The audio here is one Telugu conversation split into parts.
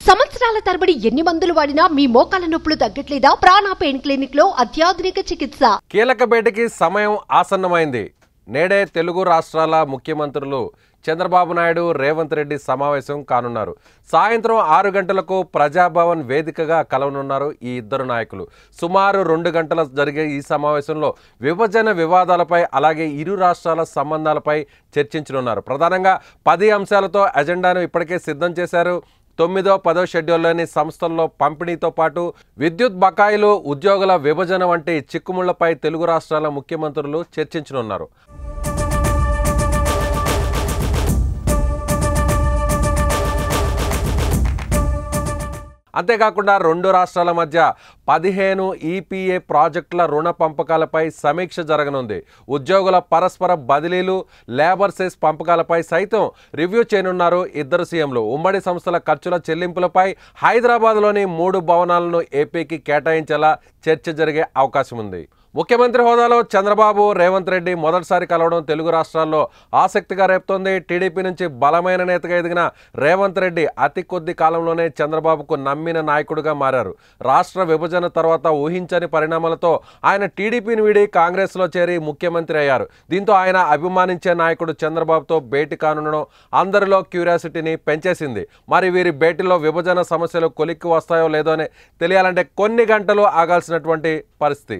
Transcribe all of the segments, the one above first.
సంవత్సరాల తరబడి ఎన్ని మందులు వాడినా మీ మోకాల నొప్పులు తగ్గట్లేదా? ప్రాణ పెయిన్ క్లినిక్ లో అత్యాధునిక చికిత్స. కీలక భేటీకి సమయం ఆసన్నమైంది. నేడే తెలుగు రాష్ట్రాల ముఖ్యమంత్రులు చంద్రబాబు నాయుడు, రేవంత్ రెడ్డి సమావేశం కానున్నారు. సాయంత్రం 6 గంటలకు ప్రజాభవన్ వేదికగా కలవనున్నారు ఈ ఇద్దరు నాయకులు. సుమారు 2 గంటల జరిగే ఈ సమావేశంలో విభజన వివాదాలపై అలాగే ఇరు రాష్ట్రాల సంబంధాలపై చర్చించనున్నారు. ప్రధానంగా 10 అంశాలతో ఎజెండాను ఇప్పటికే సిద్ధం చేశారు. 9వ 10వ షెడ్యూల్లోని సంస్థల్లో పంపిణీతో పాటు విద్యుత్ బకాయిలు, ఉద్యోగుల విభజన వంటి చిక్కుముళ్లపై తెలుగు రాష్ట్రాల ముఖ్యమంత్రులు చర్చించనున్నారు. అంతేకాకుండా 2 రాష్ట్రాల మధ్య 15 ఈపీఏ ప్రాజెక్టుల రుణ పంపకాలపై సమీక్ష జరగనుంది. ఉద్యోగుల పరస్పర బదిలీలు, లేబర్ సెస్ పంపకాలపై సైతం రివ్యూ చేయనున్నారు ఇద్దరు సీఎంలు. ఉమ్మడి సంస్థల ఖర్చుల చెల్లింపులపై హైదరాబాద్లోని 3 భవనాలను ఏపీకి కేటాయించేలా చర్చ జరిగే అవకాశం ఉంది. ముఖ్యమంత్రి హోదాలో చంద్రబాబు, రేవంత్ రెడ్డి మొదటిసారి కలవడం తెలుగు రాష్ట్రాల్లో ఆసక్తిగా రేపుతోంది. టీడీపీ నుంచి బలమైన నేతగా ఎదిగిన రేవంత్ రెడ్డి అతి కొద్ది కాలంలోనే చంద్రబాబుకు నమ్మిన నాయకుడిగా మారారు. రాష్ట్ర విభజన తర్వాత ఊహించని పరిణామాలతో ఆయన టీడీపీని వీడి కాంగ్రెస్లో చేరి ముఖ్యమంత్రి అయ్యారు. దీంతో ఆయన అభిమానించే నాయకుడు చంద్రబాబుతో భేటీ కానుండడం అందరిలో క్యూరియాసిటీని పెంచేసింది. మరి వీరి భేటీలో విభజన సమస్యలు కొలిక్కి వస్తాయో లేదో అని తెలియాలంటే కొన్ని గంటలు ఆగాల్సినటువంటి పరిస్థితి.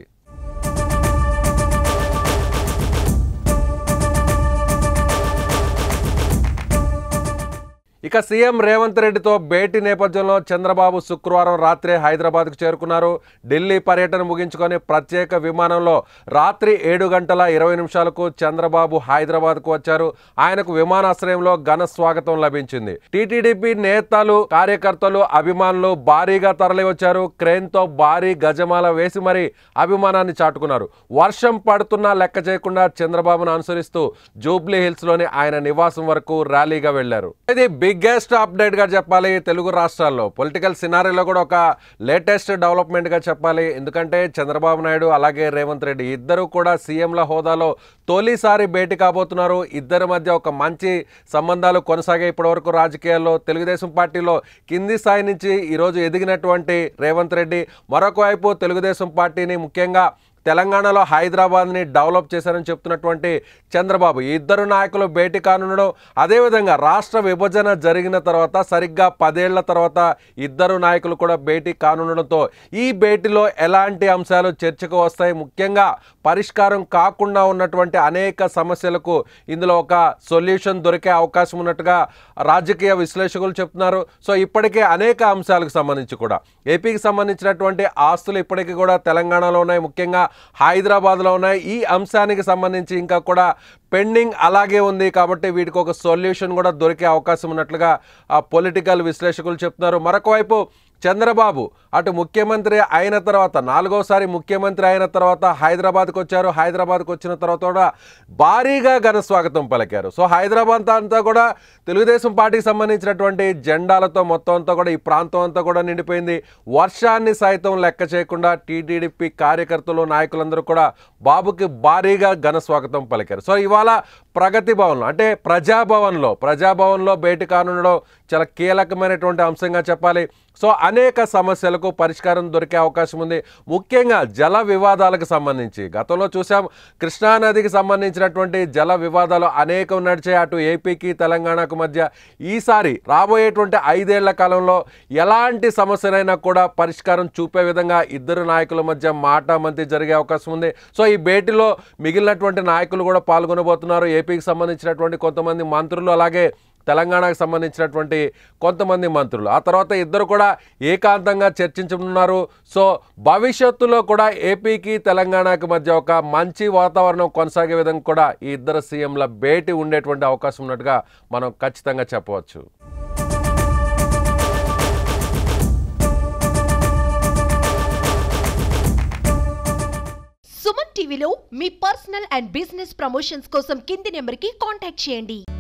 ఇక సీఎం రేవంత్ రెడ్డితో భేటీ నేపథ్యంలో చంద్రబాబు శుక్రవారం రాత్రి హైదరాబాద్కు చేరుకున్నారు. ఢిల్లీ పర్యటన ముగించుకొని ప్రత్యేక విమానంలో రాత్రి 7 గంటల 20 నిమిషాలకు చంద్రబాబు హైదరాబాద్కు వచ్చారు. ఆయనకు విమానాశ్రయంలో ఘన స్వాగతం లభించింది. టీటీడీపీ నేతలు, కార్యకర్తలు, అభిమానులు భారీగా తరలి వచ్చారు. క్రేన్తో భారీ గజమాల వేసి మరీ అభిమానాన్ని చాటుకున్నారు. వర్షం పడుతున్నా లెక్క చేయకుండా చంద్రబాబును అనుసరిస్తూ జూబ్లీ హిల్స్లోని ఆయన నివాసం వరకు ర్యాలీగా వెళ్లారు. ఇది బిగ్గెస్ట్ అప్డేట్ గా చెప్పాలి. తెలుగు రాష్ట్రాల్లో పొలిటికల్ సినారీలో కూడా ఒక లేటెస్ట్ డెవలప్మెంట్ గా చెప్పాలి. ఎందుకంటే చంద్రబాబు నాయుడు అలాగే రేవంత్ రెడ్డి ఇద్దరు కూడా సీఎంల హోదాలో తొలిసారి భేటీ కాబోతున్నారు. ఇద్దరి మధ్య ఒక మంచి సంబంధాలు కొనసాగే ఇప్పటివరకు రాజకీయాల్లో. తెలుగుదేశం పార్టీలో కింది స్థాయి నుంచి ఈరోజు ఎదిగినటువంటి రేవంత్ రెడ్డి మరొక వైపు తెలుగుదేశం పార్టీని ముఖ్యంగా తెలంగాణలో హైదరాబాద్ని డెవలప్ చేశారని చెప్తున్నటువంటి చంద్రబాబు, ఈ ఇద్దరు నాయకులు భేటీ కానుండడం, అదేవిధంగా రాష్ట్ర విభజన జరిగిన తర్వాత సరిగ్గా 10 ఏళ్ల తర్వాత ఇద్దరు నాయకులు కూడా భేటీ కానుండడంతో ఈ భేటీలో ఎలాంటి అంశాలు చర్చకు వస్తాయి, ముఖ్యంగా పరిష్కారం కాకుండా ఉన్నటువంటి అనేక సమస్యలకు ఇందులో ఒక సొల్యూషన్ దొరికే అవకాశం ఉన్నట్టుగా రాజకీయ విశ్లేషకులు చెప్తున్నారు. సో ఇప్పటికే అనేక అంశాలకు సంబంధించి కూడా ఏపీకి సంబంధించినటువంటి ఆస్తులు ఇప్పటికీ కూడా తెలంగాణలో ఉన్నాయి, ముఖ్యంగా హైదరాబాద్లో ఉన్నాయి. ఈ అంశానికి సంబంధించి ఇంకా కూడా పెండింగ్ అలాగే ఉంది. కాబట్టి వీటికి ఒక సొల్యూషన్ కూడా దొరికే అవకాశం ఉన్నట్లుగా పొలిటికల్ విశ్లేషకులు చెప్తున్నారు. మరొక వైపు చంద్రబాబు అటు ముఖ్యమంత్రి అయిన తర్వాత 4వసారి ముఖ్యమంత్రి అయిన తర్వాత హైదరాబాద్కు వచ్చారు. హైదరాబాద్కు వచ్చిన తర్వాత కూడా భారీగా ఘన స్వాగతం పలికారు. సో హైదరాబాద్ అంతా కూడా తెలుగుదేశం పార్టీకి సంబంధించినటువంటి జెండాలతో మొత్తం అంతా కూడా ఈ ప్రాంతం అంతా కూడా నిండిపోయింది. వర్షాన్ని సైతం లెక్క చేయకుండా టీటీడీపీ కార్యకర్తలు, నాయకులందరూ కూడా బాబుకి భారీగా ఘన స్వాగతం పలికారు. సో ఇవాళ ప్రగతి భవన్లో అంటే ప్రజాభవన్లో భేటీ కానుండడం చాలా కీలకమైనటువంటి అంశంగా చెప్పాలి. సో అనేక సమస్యలకు పరిష్కారం దొరికే అవకాశం ఉంది. ముఖ్యంగా జల వివాదాలకు సంబంధించి గతంలో చూసాం, కృష్ణానదికి సంబంధించినటువంటి జల వివాదాలు అనేకం నడిచాయి అటు ఏపీకి తెలంగాణకు మధ్య. ఈసారి రాబోయేటువంటి 5 ఏళ్ల కాలంలో ఎలాంటి సమస్యలైనా కూడా పరిష్కారం చూపే విధంగా ఇద్దరు నాయకుల మధ్య మాటామంతి జరిగే అవకాశం ఉంది. సో ఈ భేటీలో మిగిలినటువంటి నాయకులు కూడా పాల్గొనబోతున్నారు. ఏపీకి సంబంధించినటువంటి కొంతమంది మంత్రులు, అలాగే తెలంగాణకు సంబంధించినటువంటి కొంతమంది మంత్రులు. ఆ తర్వాత ఇద్దరు కూడా ఏకాంతంగా చర్చించనున్నారు. సో భవిష్యత్తులో కూడా ఏపీకి తెలంగాణకు మధ్య ఒక మంచి వాతావరణం కొనసాగే విధంగా కూడా ఈ ఇద్దరు సీఎంల భేటీ ఉండేటువంటి అవకాశం ఉన్నట్టుగా మనం ఖచ్చితంగా చెప్పవచ్చు. సుమన్ టీవీలో మీ పర్సనల్ అండ్ బిజినెస్ ప్రమోషన్స్ కోసం కింది నెంబర్కి కాంటాక్ట్ చేయండి.